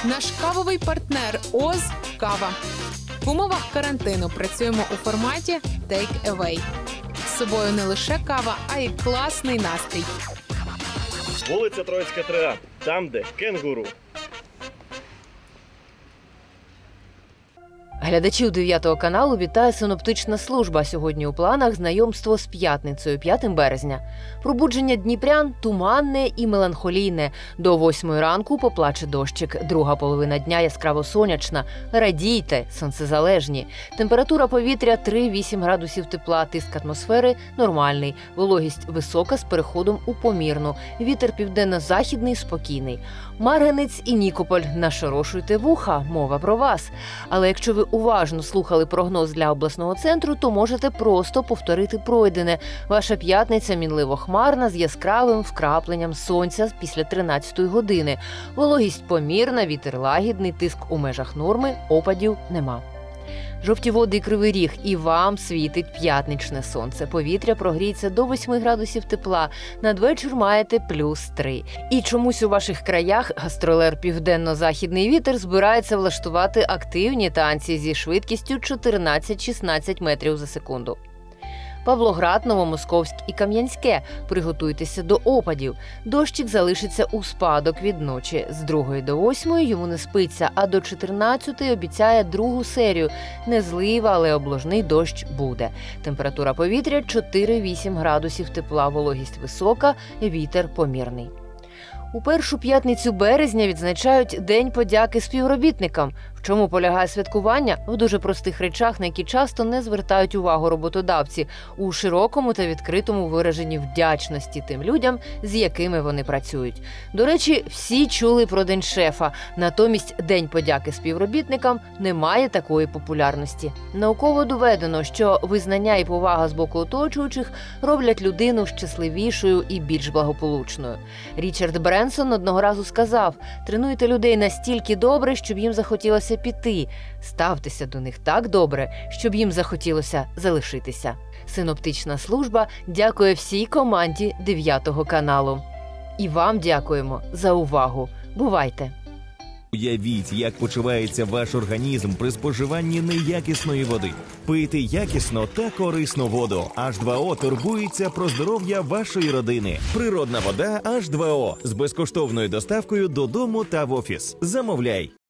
Наш кавовий партнер ОЗ «Кава». В умовах карантину працюємо у форматі «Take Away». З собою не лише кава, а й класний настрій. Вулиця Троїцька, 3А. Там, де кенгуру. Глядачів 9 каналу вітає синоптична служба. Сьогодні у планах знайомство з п'ятницею, 5 березня. Пробудження дніпрян туманне і меланхолійне. До 8 ранку поплаче дощик. Друга половина дня яскраво сонячна. Радійте, сонцезалежні. Температура повітря 3-8 градусів тепла, тиск атмосфери нормальний. Вологість висока з переходом у помірну. Вітер південно-західний спокійний. Марганець і Нікополь. Нашорошуйте вуха, мова про вас. Але якщо ви уважно слухали прогноз для обласного центру, то можете просто повторити пройдене. Ваша п'ятниця мінливо хмарна з яскравим вкрапленням сонця після 13-ї години. Вологість помірна, вітер лагідний, тиск у межах норми, опадів нема. Жовті води і Кривий Ріг, і вам світить п'ятничне сонце. Повітря прогріється до 8 градусів тепла. Надвечір маєте +3. І чомусь у ваших краях гастролер «Південно-західний вітер» збирається влаштувати активні танці зі швидкістю 14-16 метрів за секунду. Павлоград, Новомосковськ і Кам'янське. Приготуйтеся до опадів. Дощик залишиться у спадок від ночі. З 2 до 8 йому не спиться, а до 14 обіцяє другу серію. Не злива, але обложний дощ буде. Температура повітря 4-8 градусів тепла, вологість висока, вітер помірний. У першу п'ятницю березня відзначають День подяки співробітникам. В чому полягає святкування? В дуже простих речах, на які часто не звертають увагу роботодавці. У широкому та відкритому вираженні вдячності тим людям, з якими вони працюють. До речі, всі чули про День шефа. Натомість День подяки співробітникам не має такої популярності. Науково доведено, що визнання і повага з боку оточуючих роблять людину щасливішою і більш благополучною. Річард Бренсон одного разу сказав: «Тренуйте людей настільки добре, щоб їм захотілося піти. Ставтеся до них так добре, щоб їм захотілося залишитися». Синоптична служба дякує всій команді 9 каналу. І вам дякуємо за увагу. Бувайте! Уявіть, як почувається ваш організм при споживанні неякісної води. Пийте якісну та корисну воду. H2O турбується про здоров'я вашої родини. Природна вода H2O з безкоштовною доставкою додому та в офіс. Замовляй!